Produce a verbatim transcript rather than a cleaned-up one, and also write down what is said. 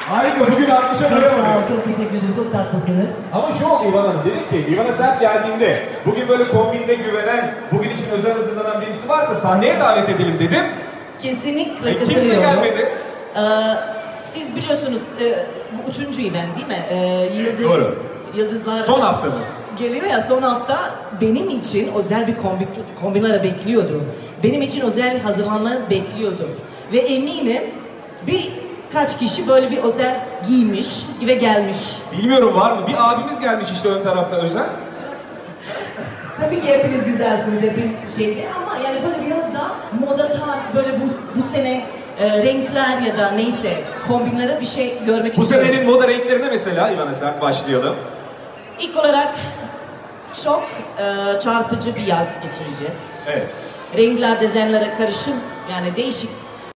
Harika, bugün alkışa doyamadım. Çok teşekkür ederim, çok tatlısınız. Ama şu oldu İvan Hanım, dedik ki İvan'a sen geldiğinde bugün böyle kombinle güvenen, bugün için özel hazırlanan birisi varsa sahneye davet edelim dedim. Kesinlikle E, katılıyorum. kimse gelmedi. Ee, siz biliyorsunuz, e, bu üçüncü event değil mi? Ee, Yıldız, Doğru. Yıldızlar Son haftamız. geliyor ya, son hafta benim için özel bir kombin, kombinlere bekliyordum. Benim için özel hazırlanma bekliyordum. Ve eminim birkaç kişi böyle bir özel giymiş ve gelmiş. Bilmiyorum var mı? Bir abimiz gelmiş işte ön tarafta özel. Tabii ki hepiniz güzelsiniz de bir şeydi ama yani böyle biraz da moda tarz, böyle bu, bu sene e, renkler ya da neyse kombinlere bir şey görmek Bu istiyorum. senenin moda renklerine mesela İvan'a sen başlayalım. İlk olarak çok e, çarpıcı bir yaz geçireceğiz. Evet. Renkler, dezenlere karışım, yani değişik